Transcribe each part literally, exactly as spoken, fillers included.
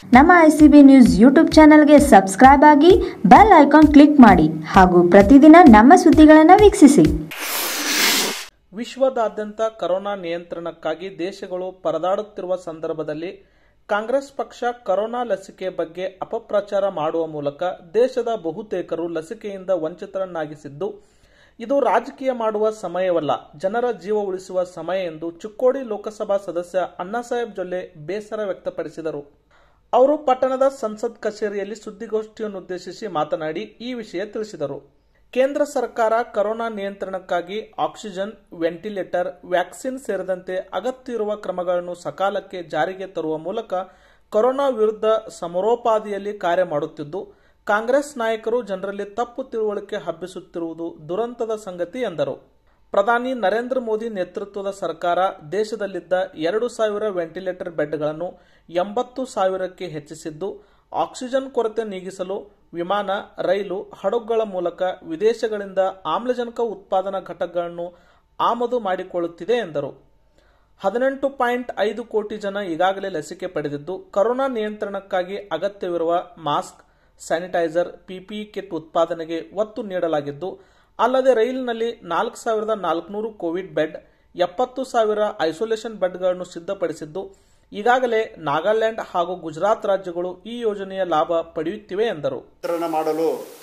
ನಮ್ಮ ICB news YouTube ಚಾನೆಲ್ಗೆ subscribe ಆಗಿ ಬೆಲ್ ಐಕಾನ್ ಕ್ಲಿಕ್ ಮಾಡಿ ಹಾಗೂ ಪ್ರತಿದಿನ ನಮ್ಮ ಸುದ್ದಿಗಳನ್ನು ವೀಕ್ಷಿಸಿ. ವಿಶ್ವದಾದ್ಯಂತ ಕೊರೋನಾ ನಿಯಂತ್ರಣಕ್ಕಾಗಿ ದೇಶಗಳು ಪರದಾಡುತ್ತಿರುವ ಸಂದರ್ಭದಲ್ಲಿ ಕಾಂಗ್ರೆಸ್ ಪಕ್ಷ ಕೊರೋನಾ ಲಸಿಕೆ ಬಗ್ಗೆ ಅಪಪ್ರಚಾರ ಮಾಡುವ ಮೂಲಕ ದೇಶದ ಬಹುತೇಕರು ಲಸಿಕೆಯಿಂದ ವಂಚಿತರನ್ನಾಗಿಸಿದ್ದು, ಇದು ರಾಜಕೀಯ ಮಾಡುವ ಸಮಯವಲ್ಲ, ಜನರ ಜೀವ ಉಳಿಸುವ ಸಮಯ ಎಂದು ಚಿಕ್ಕೋಡಿ ಲೋಕಸಭಾ ಸದಸ್ಯ ಅಣ್ಣಾಸಾಹೇಬ್ ಜೊಲ್ಲೆ ಬೇಸರ ವ್ಯಕ್ತಪಡಿಸಿದರು. ಅವರು ಪಟ್ಟಣದ ಸಂಸತ್ ಕಚೇರಿಯಲ್ಲಿ ಸುದ್ದಿಗೋಷ್ಠಿಯನ್ನುದ್ದೇಶಿಸಿ ಮಾತನಾಡಿ ಈ ವಿಷಯ ತಿಳಿಸಿದರು. ಕೇಂದ್ರ ಸರ್ಕಾರ ಕೊರೋನಾ ನಿಯಂತ್ರಣಕ್ಕಾಗಿ ಆಕ್ಸಿಜನ್, ವೆಂಟಿಲೇಟರ್, ವ್ಯಾಕ್ಸಿನ್ ಸೇರಿದಂತೆ ಅಗತ್ಯ ಇರುವ ಕ್ರಮಗಳನ್ನು ಸಕಾಲಕ್ಕೆ ಜಾರಿಗೆ ತರುವ ಮೂಲಕ ಕೊರೋನಾ ವಿರುದ್ಧ ಸಮರೋಪಾದಿಯಲ್ಲಿ ಕಾರ್ಯ ಮಾಡುತ್ತಿದ್ದು, ಕಾಂಗ್ರೆಸ್ ನಾಯಕರು ಜನರಲ್ಲಿ ತಪ್ಪು ತಿಳುವಳಿಕೆ ಹಬ್ಬಿಸುತ್ತಿರುವುದು ದುರಂತದ ಸಂಗತಿ ಎಂದರು. ಪ್ರಧಾನಿ ನರೇಂದ್ರ ಮೋದಿ ನೇತೃತ್ವದ ಸರ್ಕಾರ ದೇಶದಲ್ಲಿದ್ದ ಎರಡು ಸಾವಿರ ವೆಂಟಿಲೇಟರ್ ಬೆಡ್ಗಳನ್ನು ಎಂಬತ್ತು ಸಾವಿರಕ್ಕೆ ಹೆಚ್ಚಿಸಿದ್ದು, ಆಕ್ಸಿಜನ್ ಕೊರತೆ ನೀಗಿಸಲು ವಿಮಾನ, ರೈಲು, ಹಡಗುಗಳ ಮೂಲಕ ವಿದೇಶಗಳಿಂದ ಆಮ್ಲಜನಕ ಉತ್ಪಾದನಾ ಘಟಕಗಳನ್ನು ಆಮದು ಮಾಡಿಕೊಳ್ಳುತ್ತಿದೆ ಎಂದರು. ಹದಿನೆಂಟು ಪಾಯಿಂಟ್ ಐದು ಕೋಟಿ ಜನ ಈಗಾಗಲೇ ಲಸಿಕೆ ಪಡೆದಿದ್ದು, ಕೊರೋನಾ ನಿಯಂತ್ರಣಕ್ಕಾಗಿ ಅಗತ್ಯವಿರುವ ಮಾಸ್ಕ್, ಸ್ಯಾನಿಟೈಸರ್, ಪಿಪಿಇ ಕಿಟ್ ಉತ್ಪಾದನೆಗೆ ಒತ್ತು ನೀಡಲಾಗಿದ್ದು, ಅಲ್ಲದೆ ರೈಲಿನಲ್ಲಿ ನಾಲ್ಕು ಸಾವಿರದ ನಾಲ್ಕುನೂರು ಕೋವಿಡ್ ಬೆಡ್, ಎಪ್ಪತ್ತು ಸಾವಿರ ಐಸೋಲೇಷನ್ ಬೆಡ್ಗಳನ್ನು ಸಿದ್ಧಪಡಿಸಿದ್ದು, ಈಗಾಗಲೇ ನಾಗಾಲ್ಯಾಂಡ್ ಹಾಗೂ ಗುಜರಾತ್ ರಾಜ್ಯಗಳು ಈ ಯೋಜನೆಯ ಲಾಭ ಪಡೆಯುತ್ತಿವೆ ಎಂದರು. ಮಾಡಲು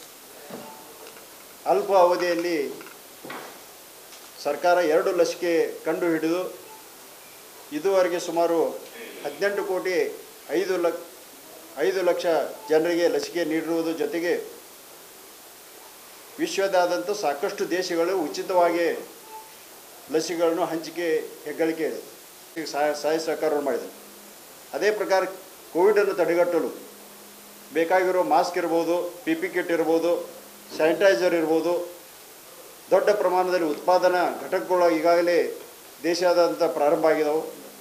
ಅಲ್ಪ ಅವಧಿಯಲ್ಲಿ ಸರ್ಕಾರ ಎರಡು ಲಸಿಕೆ ಕಂಡು ಹಿಡಿದು ಇದುವರೆಗೆ ಸುಮಾರು ಹದಿನೆಂಟು ಕೋಟಿ ಐದು ಲಕ್ಷ ಐದು ಲಕ್ಷ ಜನರಿಗೆ ಲಸಿಕೆ ನೀಡಿರುವುದು ಜೊತೆಗೆ ವಿಶ್ವದಾದ್ಯಂತ ಸಾಕಷ್ಟು ದೇಶಗಳು ಉಚಿತವಾಗಿ ಲಸಿಕೆಗಳನ್ನು ಹಂಚಿಕೆ ಹೆಗ್ಗಳಿಕೆ ಸಹಾಯ ಸಹಾಯ ಸಹಕಾರ ಮಾಡಿದೆ. ಅದೇ ಪ್ರಕಾರ ಕೋವಿಡನ್ನು ತಡೆಗಟ್ಟಲು ಬೇಕಾಗಿರೋ ಮಾಸ್ಕ್ ಇರ್ಬೋದು, ಪಿ ಪಿ ಕಿಟ್ ಇರ್ಬೋದು, ಸ್ಯಾನಿಟೈಸರ್ ಇರ್ಬೋದು, ದೊಡ್ಡ ಪ್ರಮಾಣದಲ್ಲಿ ಉತ್ಪಾದನಾ ಘಟಕಗಳು ಈಗಾಗಲೇ ದೇಶಾದ್ಯಂತ ಪ್ರಾರಂಭ ಆಗಿದವು.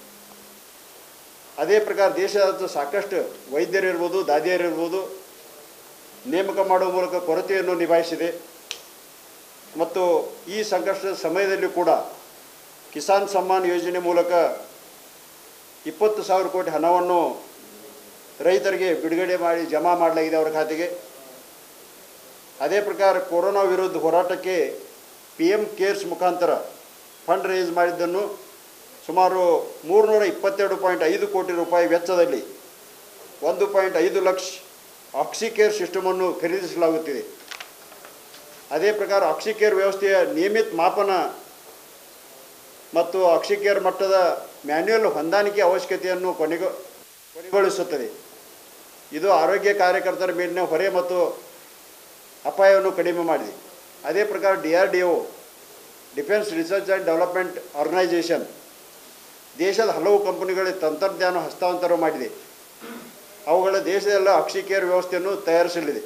ಅದೇ ಪ್ರಕಾರ ದೇಶಾದ್ಯಂತ ಸಾಕಷ್ಟು ವೈದ್ಯರಿರ್ಬೋದು, ದಾದಿಯರಿರ್ಬೋದು ನೇಮಕ ಮಾಡುವ ಮೂಲಕ ಕೊರತೆಯನ್ನು ನಿಭಾಯಿಸಿದೆ. ಮತ್ತು ಈ ಸಂಕಷ್ಟದ ಸಮಯದಲ್ಲಿ ಕೂಡ ಕಿಸಾನ್ ಸಮ್ಮಾನ್ ಯೋಜನೆ ಮೂಲಕ ಇಪ್ಪತ್ತು ಸಾವಿರ ಕೋಟಿ ಹಣವನ್ನು ರೈತರಿಗೆ ಬಿಡುಗಡೆ ಮಾಡಿ ಜಮಾ ಮಾಡಲಾಗಿದೆ ಅವರ ಖಾತೆಗೆ. ಅದೇ ಪ್ರಕಾರ ಕೊರೋನಾ ವಿರುದ್ಧ ಹೋರಾಟಕ್ಕೆ ಪಿ ಎಮ್ ಕೇರ್ಸ್ ಮುಖಾಂತರ ಫಂಡ್ ರೇಸ್ ಮಾಡಿದ್ದನ್ನು ಸುಮಾರು ಮೂರುನೂರ ಇಪ್ಪತ್ತೆರಡು ಪಾಯಿಂಟ್ ಐದು ಕೋಟಿ ರೂಪಾಯಿ ವೆಚ್ಚದಲ್ಲಿ ಒಂದು ಪಾಯಿಂಟ್ ಐದು ಲಕ್ಷ ಆಕ್ಸಿಕೇರ್ ಸಿಸ್ಟಮನ್ನು ಖರೀದಿಸಲಾಗುತ್ತಿದೆ. ಅದೇ ಪ್ರಕಾರ ಆಕ್ಸಿಕೇರ್ ವ್ಯವಸ್ಥೆಯ ನಿಯಮಿತ ಮಾಪನ ಮತ್ತು ಆಕ್ಸಿಕೇರ್ ಮಟ್ಟದ ಮ್ಯಾನ್ಯುಯಲ್ ಹೊಂದಾಣಿಕೆ ಅವಶ್ಯಕತೆಯನ್ನು ಕೊನೆಗೊ ಕೊನೆಗೊಳಿಸುತ್ತದೆ. ಇದು ಆರೋಗ್ಯ ಕಾರ್ಯಕರ್ತರ ಮೇಲಿನ ಹೊರೆ ಮತ್ತು ಅಪಾಯವನ್ನು ಕಡಿಮೆ ಮಾಡಿದೆ. ಅದೇ ಪ್ರಕಾರ D R D O defence research and development organisation ದೇಶದ ಹಲವು ಕಂಪನಿಗಳಿಗೆ ತಂತ್ರಜ್ಞಾನ ಹಸ್ತಾಂತರ ಮಾಡಿದೆ. ಅವುಗಳ ದೇಶದೆಲ್ಲ ಆಕ್ಸಿಕೇರ್ ವ್ಯವಸ್ಥೆಯನ್ನು ತಯಾರಿಸಲಿದೆ.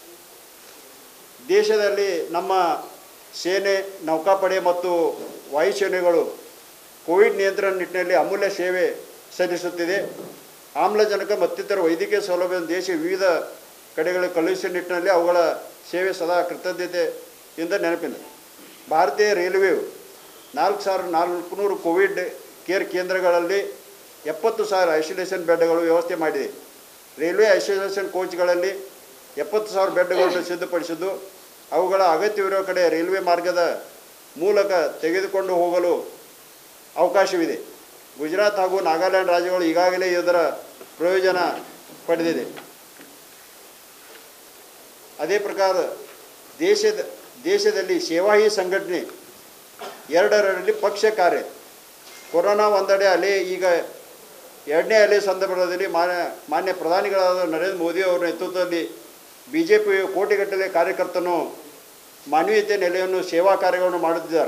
ದೇಶದಲ್ಲಿ ನಮ್ಮ ಸೇನೆ, ನೌಕಾಪಡೆ ಮತ್ತು ವಾಯುಸೇನೆಗಳು ಕೋವಿಡ್ ನಿಯಂತ್ರಣ ನಿಟ್ಟಿನಲ್ಲಿ ಅಮೂಲ್ಯ ಸೇವೆ ಸಲ್ಲಿಸುತ್ತಿದೆ. ಆಮ್ಲಜನಕ ಮತ್ತಿತರ ವೈದ್ಯಕೀಯ ಸೌಲಭ್ಯವನ್ನು ದೇಶ ವಿವಿಧ ಕಡೆಗಳಿಗೆ ಕಳುಹಿಸುವ ನಿಟ್ಟಿನಲ್ಲಿ ಅವುಗಳ ಸೇವೆ ಸದಾ ಕೃತಜ್ಞತೆಯಿಂದ ನೆನಪಿದೆ. ಭಾರತೀಯ ರೈಲ್ವೆಯು ನಾಲ್ಕು ಸಾವಿರದ ನಾಲ್ಕುನೂರು ಕೋವಿಡ್ ಕೇರ್ ಕೇಂದ್ರಗಳಲ್ಲಿ ಎಪ್ಪತ್ತು ಸಾವಿರ ಐಸೋಲೇಷನ್ ಬೆಡ್ಗಳು ವ್ಯವಸ್ಥೆ ಮಾಡಿದೆ. ರೈಲ್ವೆ ಐಸೋಲೇಷನ್ ಕೋಚ್ಗಳಲ್ಲಿ ಎಪ್ಪತ್ತು ಸಾವಿರ ಬೆಡ್ಗಳನ್ನು ಸಿದ್ಧಪಡಿಸಿದ್ದು, ಅವುಗಳ ಅಗತ್ಯವಿರುವ ಕಡೆ ರೈಲ್ವೆ ಮಾರ್ಗದ ಮೂಲಕ ತೆಗೆದುಕೊಂಡು ಹೋಗಲು ಅವಕಾಶವಿದೆ. ಗುಜರಾತ್ ಹಾಗೂ ನಾಗಾಲ್ಯಾಂಡ್ ರಾಜ್ಯಗಳು ಈಗಾಗಲೇ ಇದರ ಪ್ರಯೋಜನ ಪಡೆದಿದೆ. ಅದೇ ಪ್ರಕಾರ ದೇಶದ ದೇಶದಲ್ಲಿ ಸೇವಾ ಹಿ ಸಂಘಟನೆ ಎರಡರಲ್ಲಿ ಪಕ್ಷ ಕಾರ್ಯ ಕೊರೋನಾ ಒಂದೆಡೆ ಅಲೆ, ಈಗ ಎರಡನೇ ಅಲೆ ಸಂದರ್ಭದಲ್ಲಿ ಮಾನ್ಯ ಮಾನ್ಯ ಪ್ರಧಾನಿಗಳಾದ ನರೇಂದ್ರ ಮೋದಿ ಅವರ ನೇತೃತ್ವದಲ್ಲಿ ಬಿ ಜೆ ಪಿ ಕೋಟಿಗಟ್ಟಲೆ ಕಾರ್ಯಕರ್ತನು ಮಾನವೀಯತೆ ನೆಲೆಯನ್ನು ಸೇವಾ ಕಾರ್ಯಗಳನ್ನು ಮಾಡುತ್ತಿದ್ದಾರೆ.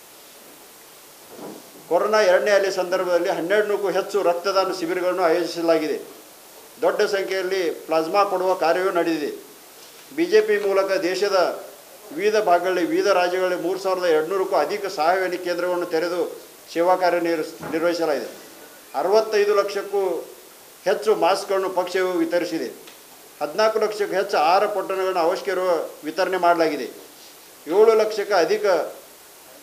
ಕೊರೋನಾ ಎರಡನೇ ಅಲೆ ಸಂದರ್ಭದಲ್ಲಿ ಹನ್ನೆರಡುನೂರಕ್ಕೂ ಹೆಚ್ಚು ರಕ್ತದಾನ ಶಿಬಿರಗಳನ್ನು ಆಯೋಜಿಸಲಾಗಿದೆ. ದೊಡ್ಡ ಸಂಖ್ಯೆಯಲ್ಲಿ ಪ್ಲಾಸ್ಮಾ ಕೊಡುವ ಕಾರ್ಯವೂ ನಡೆದಿದೆ. ಬಿ ಜೆ ಪಿ ಮೂಲಕ ದೇಶದ ವಿವಿಧ ಭಾಗಗಳಲ್ಲಿ ವಿವಿಧ ರಾಜ್ಯಗಳಲ್ಲಿ ಮೂರು ಸಾವಿರದ ಎರಡುನೂರಕ್ಕೂ ಅಧಿಕ ಸಹಾಯವಾಣಿ ಕೇಂದ್ರಗಳನ್ನು ತೆರೆದು ಸೇವಾ ಕಾರ್ಯ ನಿರ್ವಹಿಸ್ ನಿರ್ವಹಿಸಲಾಗಿದೆ. ಅರವತ್ತೈದು ಲಕ್ಷಕ್ಕೂ ಹೆಚ್ಚು ಮಾಸ್ಕ್ಗಳನ್ನು ಪಕ್ಷವು ವಿತರಿಸಿದೆ. ಹದಿನಾಲ್ಕು ಲಕ್ಷಕ್ಕೂ ಹೆಚ್ಚು ಆಹಾರ ಪೊಟ್ಟಣಗಳನ್ನು ಅವಶ್ಯಕ ಇರುವ ವಿತರಣೆ ಮಾಡಲಾಗಿದೆ. ಏಳು ಲಕ್ಷಕ್ಕೆ ಅಧಿಕ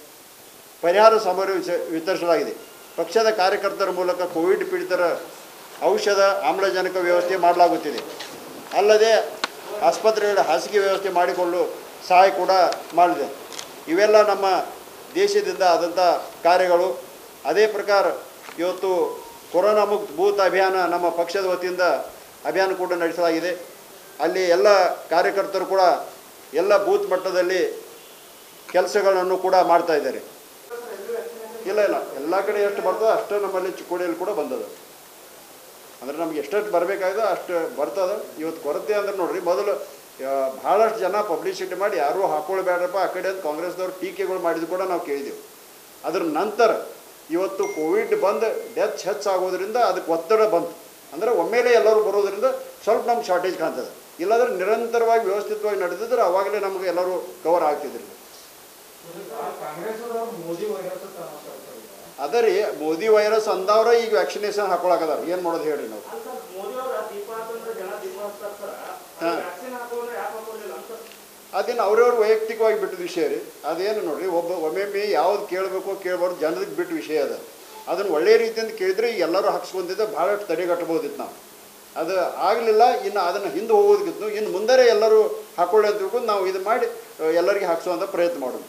ಪರಿಹಾರ ಸಾಮಗ್ರಿ ವಿತರಿಸಲಾಗಿದೆ. ಪಕ್ಷದ ಕಾರ್ಯಕರ್ತರ ಮೂಲಕ ಕೋವಿಡ್ ಪೀಡಿತರ ಔಷಧ ಆಮ್ಲಜನಕ ವ್ಯವಸ್ಥೆ ಮಾಡಲಾಗುತ್ತಿದೆ. ಅಲ್ಲದೆ ಆಸ್ಪತ್ರೆಗಳ ಹಾಸಿಗೆ ವ್ಯವಸ್ಥೆ ಮಾಡಿಕೊಳ್ಳಲು ಸಹಾಯ ಕೂಡ ಮಾಡಿದೆ. ಇವೆಲ್ಲ ನಮ್ಮ ದೇಶದಿಂದ ಆದಂಥ ಕಾರ್ಯಗಳು. ಅದೇ ಪ್ರಕಾರ ಇವತ್ತು ಕೊರೋನಾ ಮುಕ್ತ ಬೂತ್ ಅಭಿಯಾನ ನಮ್ಮ ಪಕ್ಷದ ವತಿಯಿಂದ ಅಭಿಯಾನ ಕೂಡ ನಡೆಸಲಾಗಿದೆ. ಅಲ್ಲಿ ಎಲ್ಲ ಕಾರ್ಯಕರ್ತರು ಕೂಡ ಎಲ್ಲ ಬೂತ್ ಮಟ್ಟದಲ್ಲಿ ಕೆಲಸಗಳನ್ನು ಕೂಡ ಮಾಡ್ತಾ ಇದ್ದಾರೆ. ಇಲ್ಲ ಇಲ್ಲ ಎಲ್ಲ ಕಡೆ ಎಷ್ಟು ಬರ್ತದೆ ಅಷ್ಟು ನಮ್ಮಲ್ಲಿ ಚಿಕ್ಕೋಡಿಯಲ್ಲಿ ಕೂಡ ಬಂದದ. ಅಂದರೆ ನಮ್ಗೆ ಎಷ್ಟೆಷ್ಟು ಬರಬೇಕಾಗಿದೆ ಅಷ್ಟು ಬರ್ತದೆ. ಇವತ್ತು ಕೊರತೆ ಅಂದ್ರೆ ನೋಡ್ರಿ, ಮೊದಲು ಭಾಳಷ್ಟು ಜನ ಪಬ್ಲಿಸಿಟಿ ಮಾಡಿ ಯಾರೂ ಹಾಕೊಳ್ಬೇಡ್ರಪ್ಪ ಆ ಕಡೆ ಅಂತ ಕಾಂಗ್ರೆಸ್ದವ್ರು ಟೀಕೆಗಳು ಮಾಡಿದ್ದು ಕೂಡ ನಾವು ಕೇಳಿದೆವು. ಅದ್ರ ನಂತರ ಇವತ್ತು ಕೋವಿಡ್ ಬಂದು ಡೆತ್ ಹೆಚ್ಚಾಗೋದ್ರಿಂದ ಅದಕ್ಕೆ ಒತ್ತಡ ಬಂತು. ಅಂದರೆ ಒಮ್ಮೆಲೆ ಎಲ್ಲರೂ ಬರೋದ್ರಿಂದ ಸ್ವಲ್ಪ ನಮ್ಗೆ ಶಾರ್ಟೇಜ್ ಕಾಣ್ತದೆ. ಇಲ್ಲಾಂದ್ರೆ ನಿರಂತರವಾಗಿ ವ್ಯವಸ್ಥಿತವಾಗಿ ನಡೆದಿದ್ರೆ ಅವಾಗಲೇ ನಮಗೆ ಎಲ್ಲರೂ ಕವರ್ ಆಗ್ತಿದ್ರಿ. ಅದ ರೀ ಮೋದಿ ವೈರಸ್ ಅಂದವ್ರ ಈಗ ವ್ಯಾಕ್ಸಿನೇಷನ್ ಹಾಕೊಳಕದಾರ. ಏನು ಮಾಡೋದು ಹೇಳಿ ನಾವು? ಹಾಂ, ಅದೇನು ಅವ್ರವ್ರ ವೈಯಕ್ತಿಕವಾಗಿ ಬಿಟ್ಟಿದ ವಿಷಯ ರೀ. ಅದೇನು ನೋಡ್ರಿ, ಒಬ್ಬ ಒಮ್ಮೊಮ್ಮೆ ಯಾವ್ದು ಕೇಳಬೇಕು ಕೇಳಬಾರ್ದು ಜನರಿಗೆ ಬಿಟ್ಟು ವಿಷಯ ಅದ. ಅದನ್ನು ಒಳ್ಳೆಯ ರೀತಿಯಿಂದ ಕೇಳಿದ್ರೆ ಎಲ್ಲರೂ ಹಾಕ್ಸ್ಕೊಂತಿದ್ದೆ ಭಾಳಷ್ಟು ತಡೆಗಟ್ಟಬೋದಿತ್ತು ನಾವು. ಅದು ಆಗಲಿಲ್ಲ. ಇನ್ನು ಅದನ್ನು ಹಿಂದೆ ಹೋಗೋದಕ್ಕಿತ್ತು. ಇನ್ನು ಮುಂದೆ ಎಲ್ಲರೂ ಹಾಕೊಳ್ಳಿ ಅಂತ ತಿಳ್ಕೊಂಡು ನಾವು ಇದು ಮಾಡಿ ಎಲ್ಲರಿಗೆ ಹಾಕ್ಸುವಂಥ ಪ್ರಯತ್ನ ಮಾಡೋದು.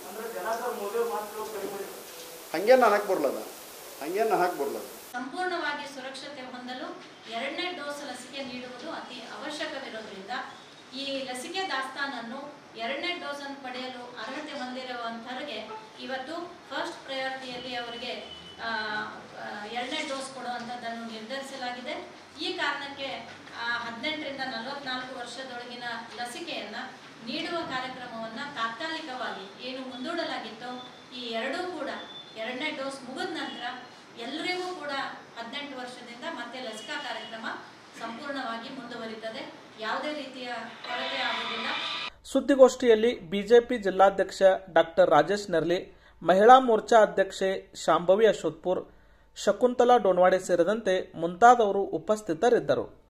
ಹಂಗೇನು ನಾನು ಹಾಕಿ ಬರಲದ ಹಂಗೇನು ನಾನು ಹಾಕಿ ಬರಲದ ಸಂಪೂರ್ಣವಾಗಿ ಸುರಕ್ಷತೆ ಹೊಂದಲು ಎರಡನೇ ಡೋಸ್ ಲಸಿಕೆ ನೀಡುವುದು ಅತಿ ಅವಶ್ಯಕವಿರೋದ್ರಿಂದ ಈ ಲಸಿಕೆ ದಾಸ್ತಾನನ್ನು ಎರಡನೇ ಡೋಸ್ ಅನ್ನು ಪಡೆಯಲು ಅರ್ಹತೆ ಹೊಂದಿರುವಂತವರಿಗೆ ಇವತ್ತು ಫಸ್ಟ್ ಪ್ರಯಾರಿಟಿಯಲ್ಲಿ ಅವರಿಗೆ ಎರಡನೇ ಡೋಸ್ ಕೊಡುವಂಥದ್ದನ್ನು ನಿರ್ಧರಿಸಲಾಗಿದೆ. ಈ ಕಾರಣಕ್ಕೆ ಹದಿನೆಂಟರಿಂದ ನಲವತ್ನಾಲ್ಕು ವರ್ಷದೊಳಗಿನ ಲಸಿಕೆಯನ್ನು ನೀಡುವ ಕಾರ್ಯಕ್ರಮವನ್ನು ತಾತ್ಕಾಲಿಕವಾಗಿ ಏನು ಮುಂದೂಡಲಾಗಿತ್ತೋ ಈ ಎರಡೂ ಕೂಡ ಎರಡನೇ ಡೋಸ್ ಮುಗಿದ ನಂತರ ಎಲ್ಲರಿಗೂ ಕೂಡ ಹದಿನೆಂಟು ವರ್ಷದಿಂದ ಮತ್ತೆ ಲಸಿಕಾ ಕಾರ್ಯಕ್ರಮ ಸಂಪೂರ್ಣವಾಗಿ ಮುಂದುವರಿತದೆ. ಯಾವುದೇ ರೀತಿಯ ಕೊರತೆ ಆಗುವುದಿಲ್ಲ. ಸುದ್ದಿಗೋಷ್ಠಿಯಲ್ಲಿ ಬಿಜೆಪಿ ಜಿಲ್ಲಾಧ್ಯಕ್ಷ ಡಾಕ್ಟರ್ ರಾಜೇಶ್ ನೆರ್ಲಿ, ಮಹಿಳಾ ಮೋರ್ಚಾ ಅಧ್ಯಕ್ಷೆ ಶಾಂಭವಿ ಅಶೋಕ್ಪುರ್, ಶಕುಂತಲಾ ಡೋನ್ವಾಡೆ ಸೇರಿದಂತೆ ಮುಂತಾದವರು ಉಪಸ್ಥಿತರಿದ್ದರು.